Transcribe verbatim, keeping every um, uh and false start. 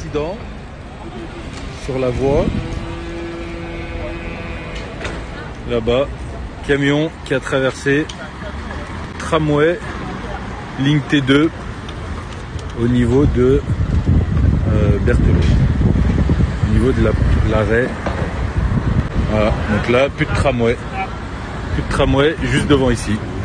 accident sur la voie. Là-bas, camion qui a traversé tramway, ligne T deux, au niveau de euh, Berthelot, au niveau de l'arrêt. Voilà, donc là, plus de tramway, plus de tramway juste devant ici.